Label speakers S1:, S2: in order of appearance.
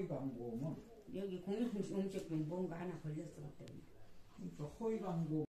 S1: 허위광고면
S2: 여기 공영음식병 뭔가 하나 걸렸어 그때.
S1: 그러니까 허위광고